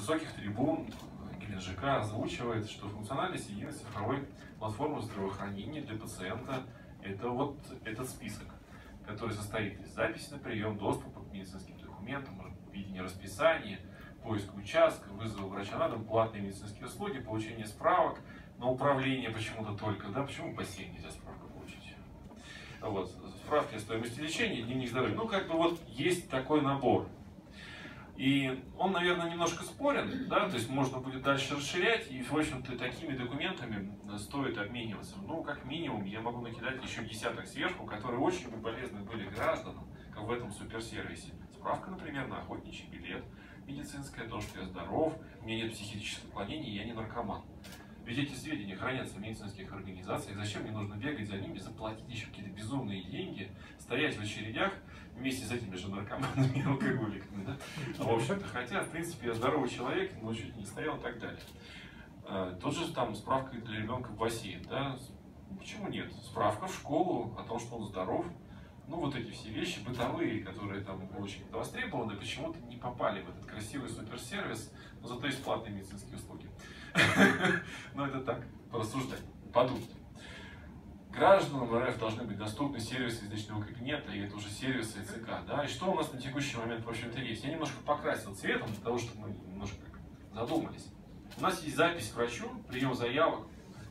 высоких трибун ГеленЖК озвучивает, что функциональность единой цифровой платформы здравоохранения для пациента – это вот этот список, который состоит из записи на прием, доступа к медицинским документам, видения расписания, поиска участка, вызова врача на дом, платные медицинские услуги, получение справок на управление почему-то только, да, почему по 7 нельзя справку получить? Вот, справки о стоимости лечения, дневник здоровья, ну как бы вот есть такой набор. И он, наверное, немножко спорен, да, то есть можно будет дальше расширять, и, в общем-то, такими документами стоит обмениваться. Ну, как минимум, я могу накидать еще десяток сверху, которые очень бы полезны были гражданам, как в этом суперсервисе. Справка, например, на охотничий билет, медицинская, то, что я здоров, у меня нет психических отклонений, я не наркоман. Ведь эти сведения хранятся в медицинских организациях, зачем мне нужно бегать за ними, заплатить еще какие-то безумные деньги, стоять в очередях вместе с этими же наркоманами и алкоголиками, да? В общем-то, хотя, в принципе, я здоровый человек, но чуть не стоял и так далее. Тот же там справка для ребенка в бассейн, да? Почему нет? Справка в школу о том, что он здоров. Ну, вот эти все вещи бытовые, которые там очень востребованы, почему-то не попали в этот красивый суперсервис, но зато есть платные медицинские услуги. Но это так, порассуждать, подумать. Гражданам РФ должны быть доступны сервисы из личного кабинета, и это уже сервисы ЦК. Да? И что у нас на текущий момент, в общем-то, есть? Я немножко покрасил цветом, для того, чтобы мы немножко задумались. У нас есть запись к врачу, прием заявок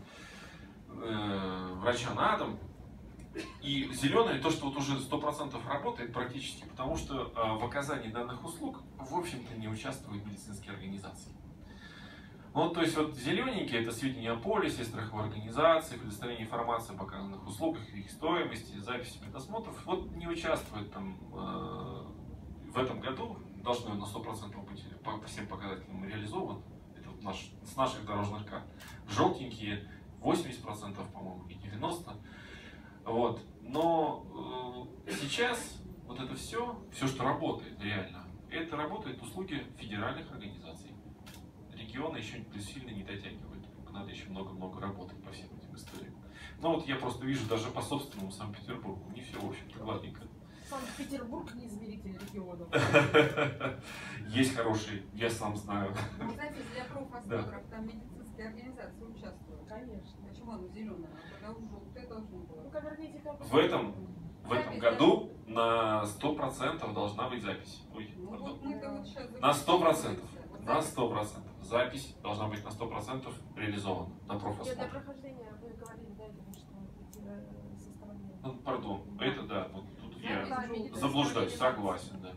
врача на дом. И зеленое, то, что вот уже 100% работает практически, потому что в оказании данных услуг, в общем-то, не участвуют медицинские организации. Ну, то есть вот зелененькие — это сведения о полисе, страховой организации, предоставление информации об оказанных услугах, их стоимости, записи медосмотров. Вот не участвуют там в этом году, должны на 100% быть по всем показателям реализован. Это вот с наших дорожных карт. Желтенькие 80%, по-моему, и 90%. Вот. Но сейчас вот это все, что работает реально, это работают услуги федеральных организаций. Регионы еще сильно не дотягивают. Надо еще много-много работать по всем этим историям. Но вот я просто вижу даже по собственному Санкт-Петербургу, не все, в общем-то, гладненько. Санкт-Петербург не измеритель регионов. Есть хорошие, я сам знаю. Кстати, для профосмотров там медицинские организации участвуют. Конечно. Почему оно зеленое? А когда желтое должно было. В этом году на 100% должна быть запись. Ой, Ну, вот мы-то вот сейчас на 100%. На 100%. Запись должна быть на 100% реализована на профосмотр. Для прохождения вы говорили, да, что со стороны. Ну, пардон, это да, вот тут я Запись заблуждаюсь, согласен, да.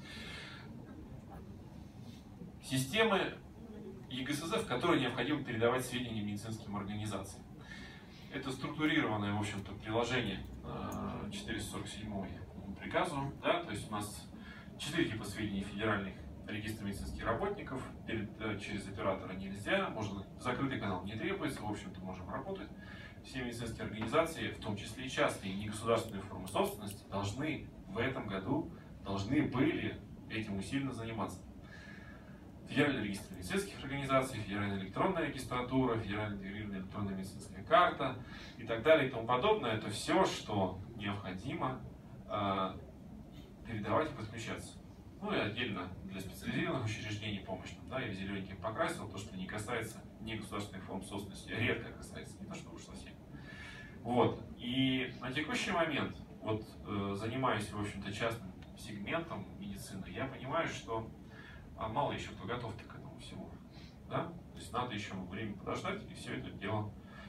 Системы ЕГСЗ, в которые необходимо передавать сведения медицинским организациям. Это структурированное, в общем-то, приложение 447 приказу, да, то есть у нас 4 типа сведений федеральных: регистр медицинских работников, через оператора нельзя, можно, закрытый канал не требуется, в общем-то можем работать. Все медицинские организации, в том числе и частные, и негосударственные формы собственности, должны в этом году, были этим усиленно заниматься. Федеральный регистр медицинских организаций, федеральная электронная регистратура, федеральная интегрированная электронная медицинская карта и так далее и тому подобное. Это все, что необходимо передавать и подключаться. Ну и отдельно для специализированных учреждений помощных, да, я в зелененький покрасил, то, что не касается негосударственных форм собственности, редко касается, не то что уж совсем. Вот. И на текущий момент, вот занимаясь, в общем-то, частным сегментом медицины, я понимаю, что мало еще кто готов к этому всему. Да? То есть надо еще время подождать и все это дело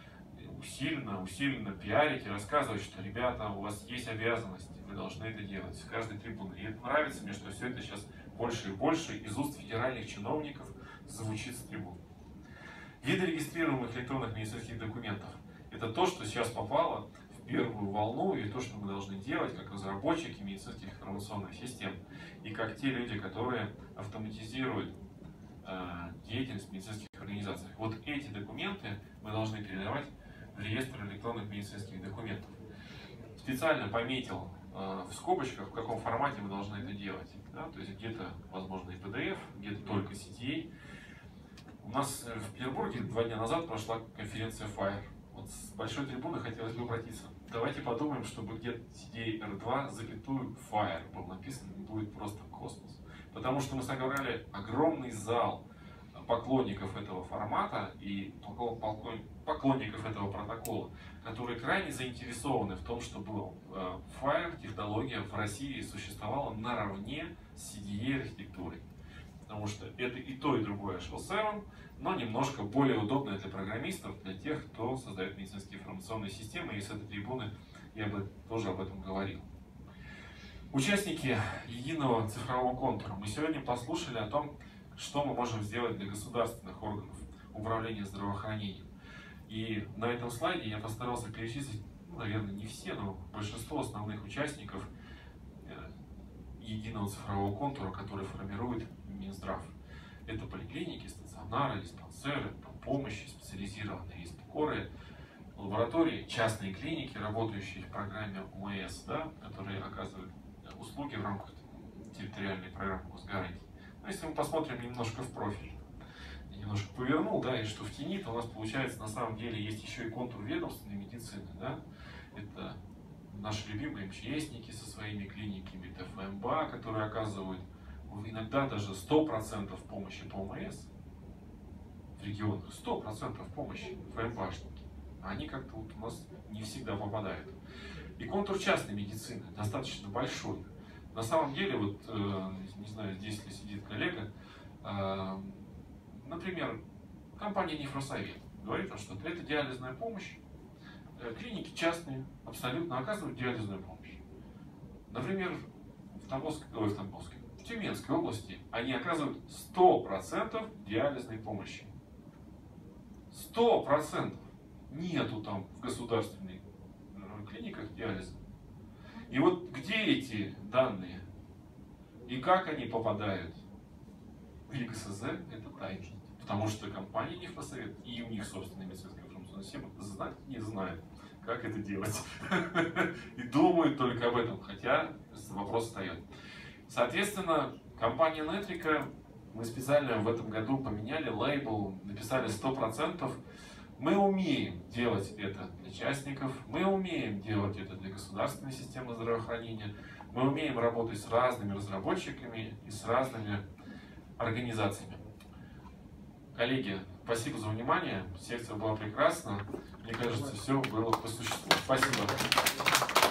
усиленно пиарить и рассказывать, что, ребята, у вас есть обязанности, вы должны это делать с каждой трибуны. И это нравится мне, что все это сейчас больше и больше из уст федеральных чиновников звучит с трибун. Виды регистрируемых электронных медицинских документов – это то, что сейчас попало в первую волну, и то, что мы должны делать как разработчики медицинских информационных систем, и как те люди, которые автоматизируют деятельность медицинских организаций. Вот эти документы мы должны передавать в реестр электронных медицинских документов. Специально пометил в скобочках, в каком формате мы должны это делать. Да? То есть где-то, возможно, и PDF, где-то только CTA. У нас в Петербурге 2 дня назад прошла конференция FIRE. Вот с большой трибуны хотелось бы обратиться. Давайте подумаем, чтобы где-то CTA R2 запятую FIRE был написан, будет просто космос. Потому что мы собрали огромный зал поклонников этого формата и поклонников этого протокола, которые крайне заинтересованы в том, чтобы FHIR технология в России существовала наравне с CDE архитектурой. Потому что это и то, и другое HL7, но немножко более удобное для программистов, для тех, кто создает медицинские информационные системы. И с этой трибуны я бы тоже об этом говорил. Участники единого цифрового контура. Мы сегодня послушали о том, что мы можем сделать для государственных органов управления здравоохранением. И на этом слайде я постарался перечислить, наверное, не все, но большинство основных участников единого цифрового контура, который формирует Минздрав. Это поликлиники, стационары, диспансеры, помощи, специализированные респекоры, лаборатории, частные клиники, работающие в программе ОМС, да, которые оказывают услуги в рамках территориальной программы госгарантии. Но если мы посмотрим немножко в профиль, я немножко повернул, да, и что в тени, то у нас получается на самом деле есть еще и контур ведомственной медицины, да. Это наши любимые МЧСники со своими клиниками, это ФМБА, которые оказывают иногда даже 100% помощи по ОМС в регионах, 100% помощи ФМБАшники. А они как-то вот у нас не всегда попадают. И контур частной медицины достаточно большой. На самом деле, вот, не знаю, здесь ли сидит коллега, например, компания Нефросовет говорит, что это диализная помощь. Клиники частные абсолютно оказывают диализную помощь. Например, в Тюменской области они оказывают 100% диализной помощи. 100%. Нету там в государственных клиниках диализа. И вот где эти данные и как они попадают в ЕГСЗ, это тайна. Потому что компания Нефросовет и у них собственная медицинская информационная система не знает, как это делать. И думают только об этом, хотя вопрос встает. Соответственно, компания Нетрика, мы специально в этом году поменяли лейбл, написали 100%. Мы умеем делать это для частников, мы умеем делать это для государственной системы здравоохранения, мы умеем работать с разными разработчиками и с разными организациями. Коллеги, спасибо за внимание, секция была прекрасна, мне кажется, все было по существу. Спасибо.